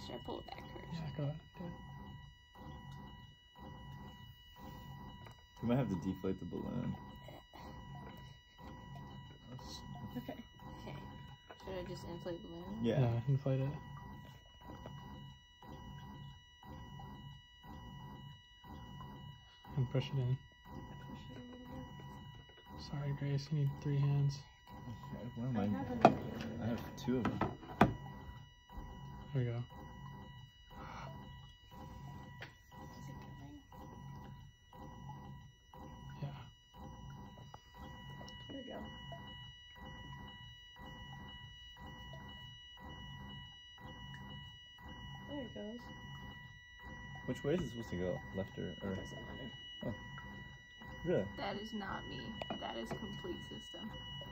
Should I pull it back first? Yeah, go ahead. We might have to deflate the balloon. Okay. Okay. Should I just inflate the balloon? Yeah. Yeah, inflate it. And push it in. Sorry, Grace, you need 3 hands. Okay, where am I? I have 2 of them. There we go. Yeah. There we go. There it goes. Which way is it supposed to go? Left or? Doesn't matter. Oh. Really? That is not me. That is complete system.